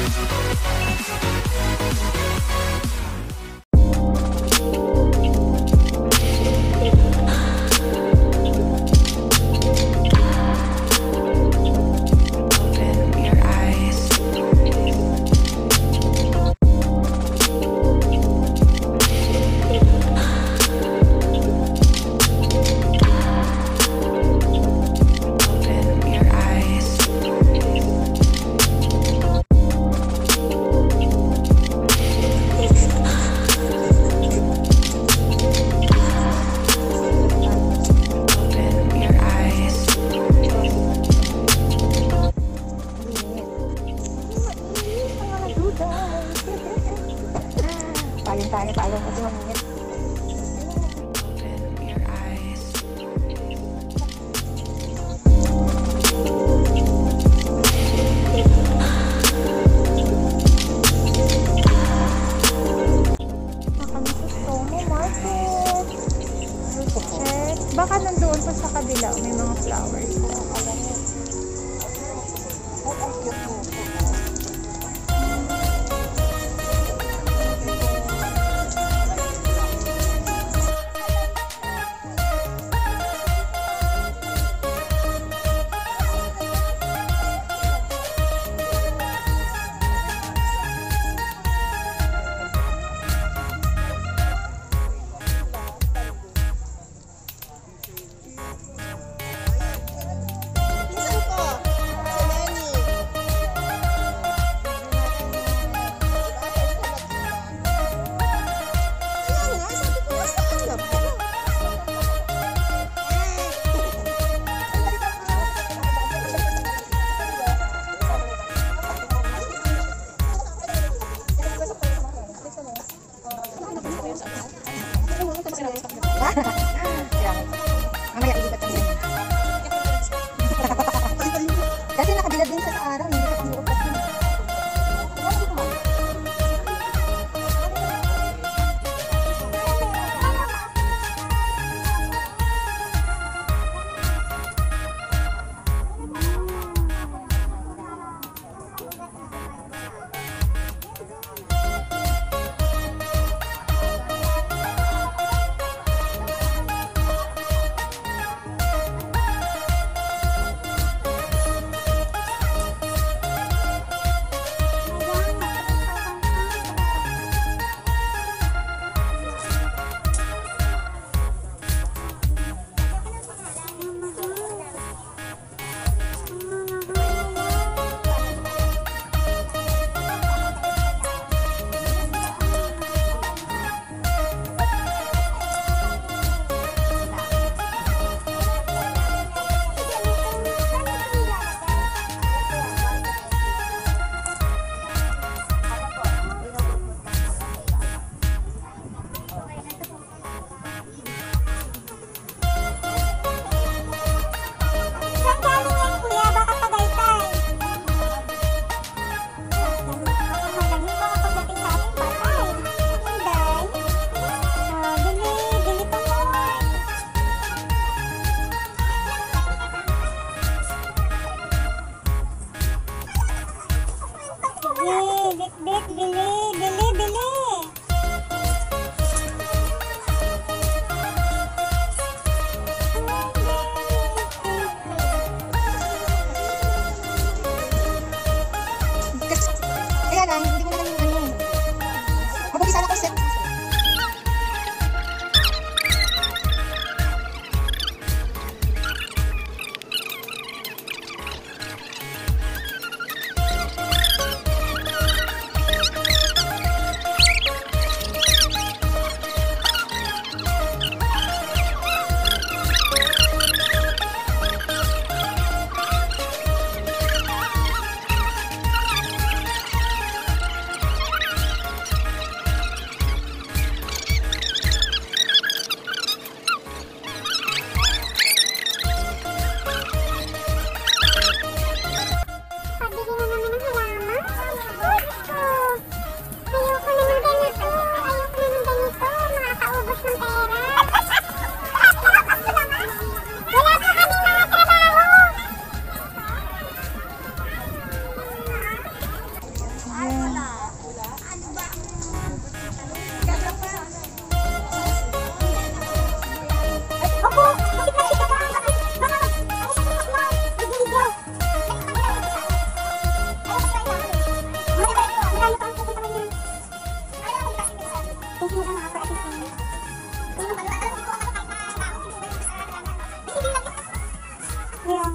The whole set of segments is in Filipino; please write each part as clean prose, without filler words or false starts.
Payong kasi mamingit. Baka nandoon pa sa kabila may mga flowers. Mamaya ilipat kami. Yeah.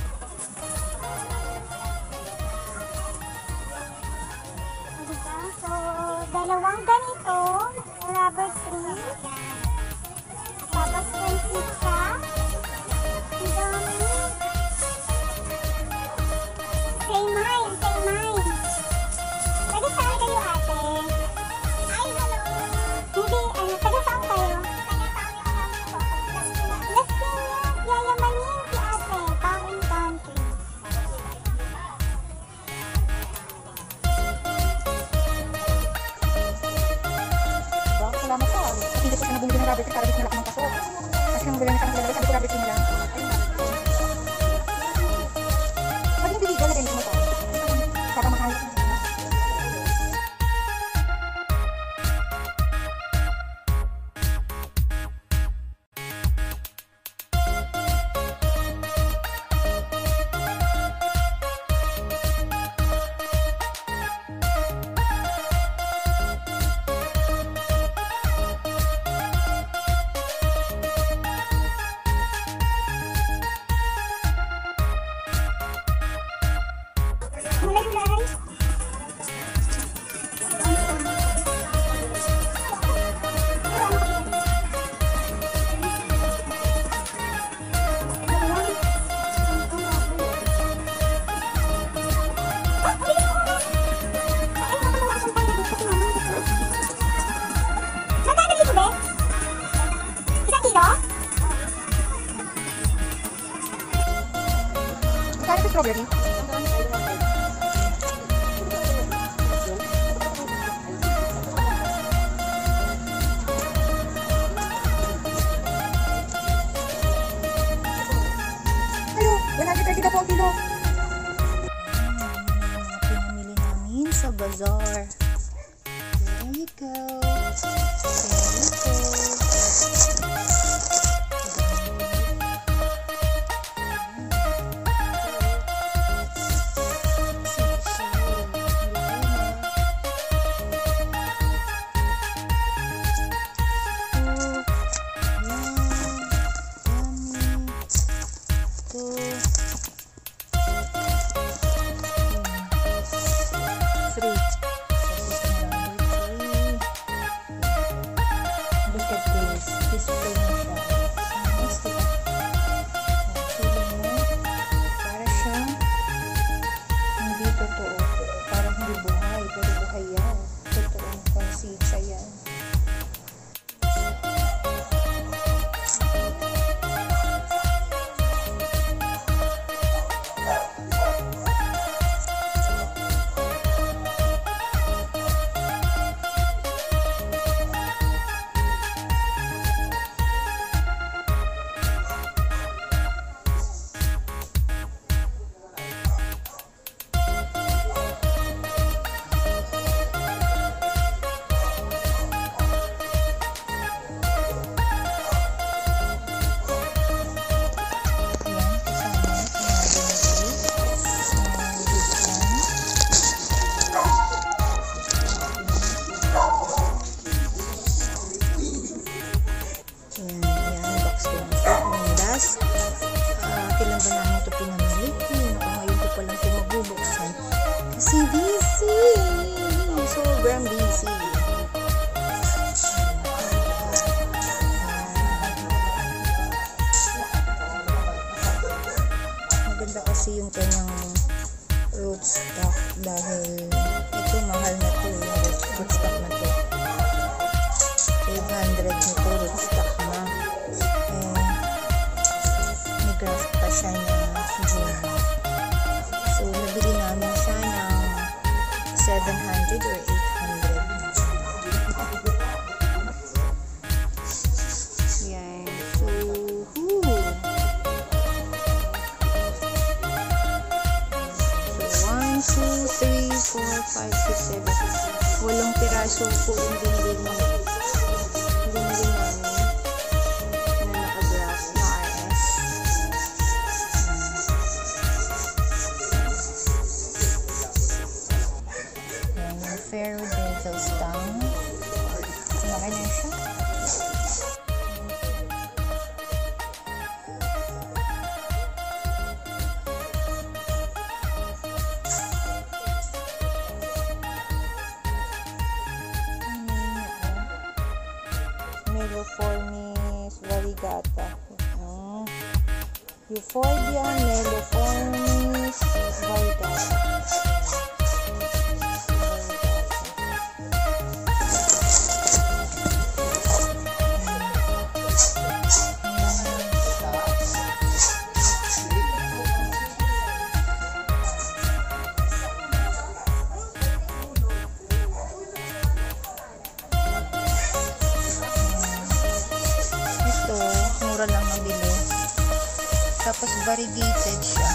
Diba? So, dalawang ganito, rubber tree. Tapos 20 siya. Ang dami. Say mine, say mine. Taga saan kayo, ate? Ay, hello. Hindi, taga saan kayo? Las Piñas, yayamanin si ate, Pawin Country. Salamat po. Hindi ko siya nabungin ng rubber tree para gusto nila kumang pasok. Kasi nang gulang sa kanila, sabi ko rubber tree nila. Pag hindi legal, lagay mo pa. Para makahal. Mulai guys. Magkano dito, be? Isang kilo? Magkano sa strawberry? Ayo, 130 na po ang kilo. Pinamili namin sa bazaar. There you go. There you go. Look at this. Display na siya. Nice, diba? Feeling mo, para siyang hindi totoo. Parang hindi buhay, pero buhay yan. Totoong konsensya yan. Kailan ba namin ito pinamili? Ngayon ko palang ito magbubuksan. Kasi busy! Sobrang busy. Maganda kasi yung kanyang rootstock dahil ito mahal na ito yung rootstock na ito. 800 nito rootstock na. Graft pa siya na June. So, nabili namin siya ng 700 or 800. Yan. So, So, 1, 2, 3, 4, 5, 6, 7. 8 piraso po yung binili namin. Fair Bagels down. Malaki na siya. Melloformis variegata. Euphorbia Melloformis variegata. Mura lang mabili. Tapos variegated siya.